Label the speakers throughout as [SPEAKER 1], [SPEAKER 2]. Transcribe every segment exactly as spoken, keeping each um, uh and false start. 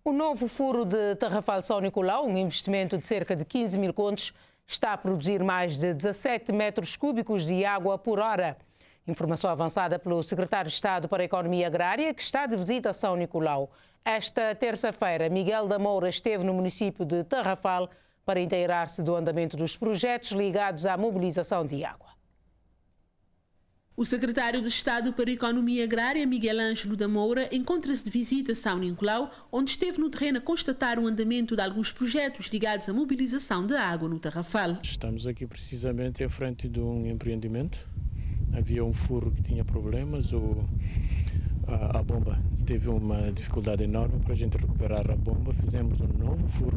[SPEAKER 1] O novo furo de Tarrafal São Nicolau, um investimento de cerca de quinze mil contos, está a produzir mais de dezassete metros cúbicos de água por hora. Informação avançada pelo secretário de Estado para a Economia Agrária, que está de visita a São Nicolau. Esta terça-feira, Miguel da Moura esteve no município de Tarrafal para inteirar-se do andamento dos projetos ligados à mobilização de água.
[SPEAKER 2] O secretário de Estado para a Economia Agrária, Miguel Ângelo da Moura, encontra-se de visita a São Nicolau, onde esteve no terreno a constatar o andamento de alguns projetos ligados à mobilização de água no Tarrafal.
[SPEAKER 3] Estamos aqui precisamente à frente de um empreendimento. Havia um furo que tinha problemas, o, a, a bomba teve uma dificuldade enorme para a gente recuperar a bomba. Fizemos um novo furo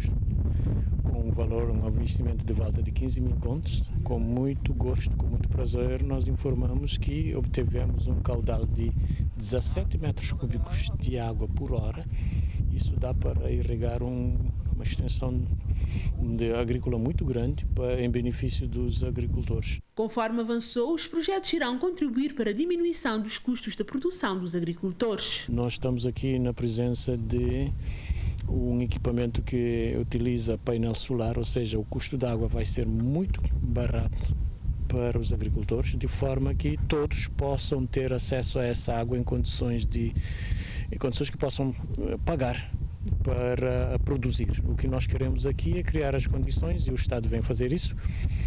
[SPEAKER 3] com um valor, um investimento de volta de quinze mil contos. Com muito gosto, com muito prazer, nós informamos que obtivemos um caudal de dezassete metros cúbicos de água por hora. Isso dá para irrigar um, uma extensão de agrícola muito grande para, em benefício dos agricultores.
[SPEAKER 2] Conforme avançou, os projetos irão contribuir para a diminuição dos custos da produção dos agricultores.
[SPEAKER 3] Nós estamos aqui na presença de um equipamento que utiliza painel solar, ou seja, o custo da água vai ser muito barato para os agricultores, de forma que todos possam ter acesso a essa água em condições de em condições que possam pagar para produzir. O que nós queremos aqui é criar as condições, e o Estado vem fazer isso,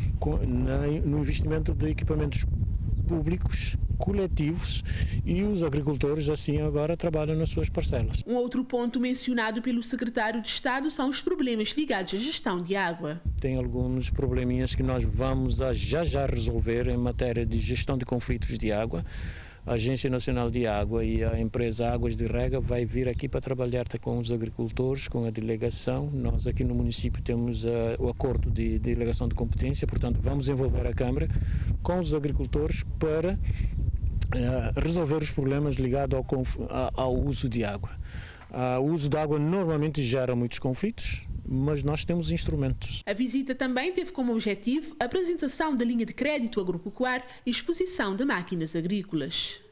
[SPEAKER 3] no investimento de equipamentos públicos, coletivos, e os agricultores assim agora trabalham nas suas parcelas.
[SPEAKER 2] Um outro ponto mencionado pelo secretário de Estado são os problemas ligados à gestão de água.
[SPEAKER 3] Tem alguns probleminhas que nós vamos a já já resolver em matéria de gestão de conflitos de água. A Agência Nacional de Água e a empresa Águas de Rega vai vir aqui para trabalhar com os agricultores, com a delegação. Nós aqui no município temos uh, o acordo de delegação de competência, portanto vamos envolver a Câmara com os agricultores para uh, resolver os problemas ligados ao, ao uso de água. Uh, o uso de água normalmente gera muitos conflitos, mas nós temos instrumentos.
[SPEAKER 2] A visita também teve como objetivo a apresentação da linha de crédito agropecuário e exposição de máquinas agrícolas.